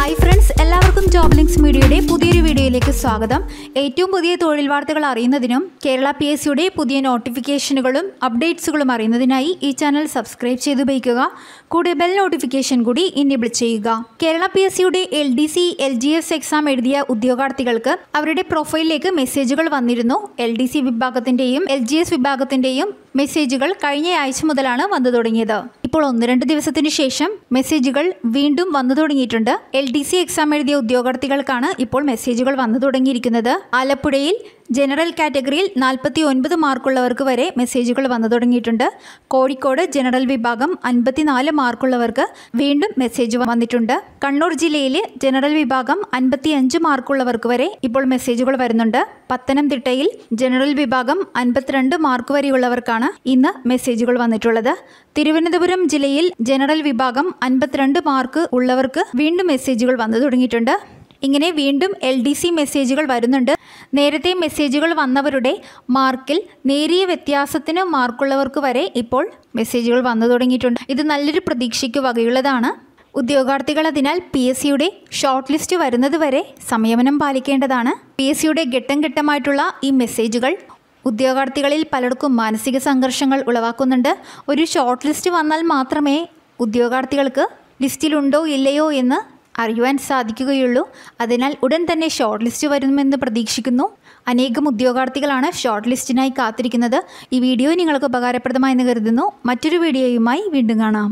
Hi friends, എല്ലാവർക്കും job links മീഡിയയുടെ പുതിയൊരു വീഡിയോയിലേക്ക് സ്വാഗതം. ഏറ്റവും പുതിയ തൊഴിൽ വാർത്തകൾ അറിയുന്നതിനും കേരള PSCയുടെ പുതിയ നോട്ടിഫിക്കേഷനുകളും അപ്ഡേറ്റ്സുകളും അറിയുന്നതിനായി ഈ ചാനൽ സബ്സ്ക്രൈബ് ചെയ്ത് ഉപയോഗിക്കുക. കൂടെ ബെൽ നോട്ടിഫിക്കേഷൻ കൂടി ഇനേബിൾ ചെയ്യുക. കേരള PSCയുടെ LDC, LGS എക്സാം എഴുതിയ ഉദ്യോഗാർത്ഥികൾക്ക് അവരുടെ പ്രൊഫൈലിലേക്ക് മെസ്സേജുകൾ വന്നിരുന്നു. LDC വിഭാഗത്തിൻ്റെയും LGS വിഭാഗത്തിൻ്റെയും മെസ്സേജുകൾ കഴിഞ്ഞ ആഴ്ച മുതലാണ് വന്നു തുടങ്ങിയത്. ഇപ്പോൾ 1-2 ദിവസത്തിന് ശേഷം മെസ്സേജുകൾ വീണ്ടും വന്നു തുടങ്ങിയിട്ടുണ്ട്. LDC എക്സാം എഴുതിയ ഉദ്യോഗാർത്ഥികൾക്കാണ് ഇപ്പോൾ മെസ്സേജുകൾ വന്നു തുടങ്ങിയിരിക്കുന്നത്. ആലപ്പുഴയിൽ ജനറൽ കാറ്റഗറിയിൽ 49 മാർക്കുള്ളവർക്ക് വരെ മെസ്സേജുകൾ വന്നു തുടങ്ങിയിട്ടുണ്ട്. കോഴിക്കോട് ജനറൽ വിഭാഗം 54 മാർക്കുള്ളവർക്ക് വീണ്ടും മെസ്സേജ് വന്നിട്ടുണ്ട്. കണ്ണൂർ ജില്ലയിൽ ജനറൽ വിഭാഗം 55 മാർക്കുള്ളവർക്ക് വരെ ഇപ്പോൾ മെസ്സേജുകൾ വരുന്നുണ്ട്. പത്തനംതിട്ടയിൽ ജനറൽ വിഭാഗം 52 മാർക്ക് വരെയുള്ളവർക്കാണ് ഇന്ന് മെസ്സേജുകൾ വന്നിട്ടുള്ളത്. തിരുവനന്തപുരം ജില്ലയിൽ ജനറൽ വിഭാഗം 52 മാർക്ക് ഉള്ളവർക്ക് വീണ്ടും മെസ്സേജുകൾ വന്നു തുടങ്ങിയിട്ടുണ്ട്. ഇങ്ങനെ വീണ്ടും LDC മെസ്സേജുകൾ വരുന്നുണ്ട്. നേരത്തെ മെസ്സേജുകൾ വന്നവരുടെ മാർക്കിൽ നേരിയ വ്യത്യാസത്തിന് മാർക്കുള്ളവർക്ക് വരെ ഇപ്പോൾ മെസ്സേജുകൾ വന്നു തുടങ്ങിയിട്ടുണ്ട്. ഇത് നല്ലൊരു പ്രതീക്ഷയ്ക്ക് വകയുള്ളതാണ്. ഉദ്യോഗാർത്ഥികൾ അതിനാൽ PSCയുടെ ഷോർട്ട് ലിസ്റ്റ് വരുന്നത് വരെ സംയമനം പാലിക്കേണ്ടതാണ്. PSCയുടെ ഘട്ടം ഘട്ടമായിട്ടുള്ള ഈ മെസ്സേജുകൾ ഉദ്യോഗാർത്ഥികളിൽ പലർക്കും മാനസിക സംഘർഷങ്ങൾ ഉളവാക്കുന്നുണ്ട്. ഒരു ഷോർട്ട് ലിസ്റ്റ് വന്നാൽ മാത്രമേ ഉദ്യോഗാർത്ഥികൾക്ക് ലിസ്റ്റിലുണ്ടോ ഇല്ലയോ എന്ന് അറിയുവാൻ സാധിക്കുകയുള്ളൂ. അതിനാൽ ഉടൻ തന്നെ ഷോർട്ട് ലിസ്റ്റ് വരുമെന്ന് പ്രതീക്ഷിക്കുന്നു. അനേകം ഉദ്യോഗാർത്ഥികളാണ് ഷോർട്ട് ലിസ്റ്റിനായി കാത്തിരിക്കുന്നത്. ഈ വീഡിയോ നിങ്ങൾക്ക് ഉപകാരപ്രദമായെന്ന് കരുതുന്നു. മറ്റൊരു വീഡിയോയുമായി വീണ്ടും കാണാം.